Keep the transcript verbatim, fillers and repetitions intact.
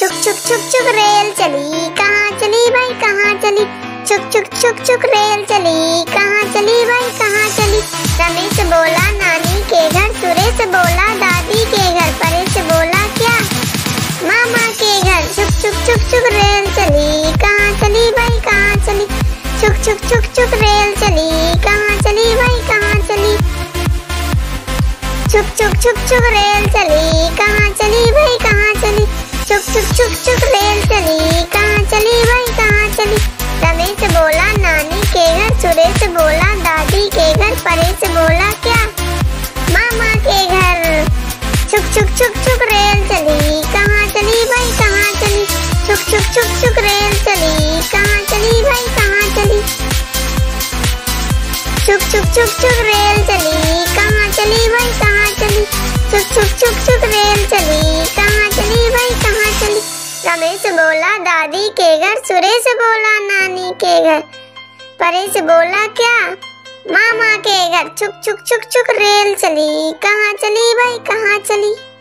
चुक चुक चुक चुक रेल चली, कहाँ चली भाई कहाँ चली। चुक चुक चुक चुक रेल चली, कहाँ चली भाई कहाँ चली। रमेश बोला नानी के घर, सुरेश बोला दादी के घर, परेश बोला क्या, मामा के घर। चुक चुक चुक चुक रेल चली, कहाँ चली भाई कहाँ चली। चुक चुक चुक चुक रेल चली, कहाँ चली भाई कहाँ चली। चुक चुक चुक चुक रेल चली, कहाँ चली भाई कहाँ चली। चुक चुक चुक चुक रेल चली, कहाँ चली भाई कहाँ चली। रमेश बोला नानी के घर, सुरेश बोला दादी के घर, परेश बोला क्या, मामा के घर। चुक चुक चुक चुक रेल चली, कहाँ चली भाई कहाँ चली। चुक चुक चुक चुक रेल चली, कहाँ चली भाई कहाँ चली। चुक चुक चुक चुक रेल चली, कहाँ चली भाई कहाँ चली। चुक चुक चुक चुक रेल चली, कहाँ चली भाई कहाँ चली। रमेश बोला दादी के घर, सुरेश बोला नानी के घर, परेश बोला क्या, मामा के घर। चुक चुक चुक चुक रेल चली, कहाँ चली भाई कहाँ चली।